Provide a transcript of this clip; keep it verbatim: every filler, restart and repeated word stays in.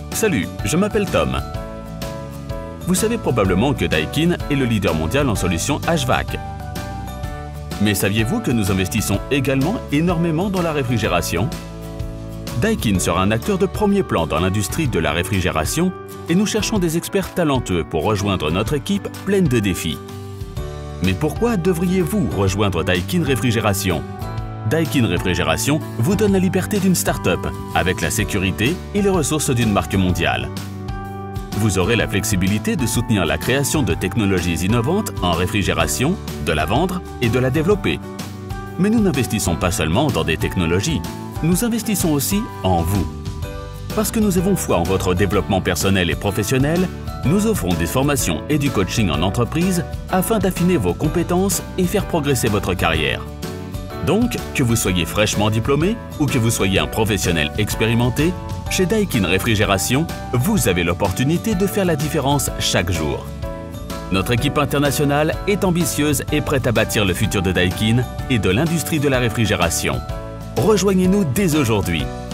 Salut, je m'appelle Tom. Vous savez probablement que Daikin est le leader mondial en solutions H V A C. Mais saviez-vous que nous investissons également énormément dans la réfrigération? Daikin sera un acteur de premier plan dans l'industrie de la réfrigération et nous cherchons des experts talentueux pour rejoindre notre équipe pleine de défis. Mais pourquoi devriez-vous rejoindre Daikin Réfrigération? Daikin Réfrigération vous donne la liberté d'une start-up avec la sécurité et les ressources d'une marque mondiale. Vous aurez la flexibilité de soutenir la création de technologies innovantes en réfrigération, de la vendre et de la développer. Mais nous n'investissons pas seulement dans des technologies, nous investissons aussi en vous. Parce que nous avons foi en votre développement personnel et professionnel, nous offrons des formations et du coaching en entreprise afin d'affiner vos compétences et faire progresser votre carrière. Donc, que vous soyez fraîchement diplômé ou que vous soyez un professionnel expérimenté, chez Daikin Réfrigération, vous avez l'opportunité de faire la différence chaque jour. Notre équipe internationale est ambitieuse et prête à bâtir le futur de Daikin et de l'industrie de la réfrigération. Rejoignez-nous dès aujourd'hui.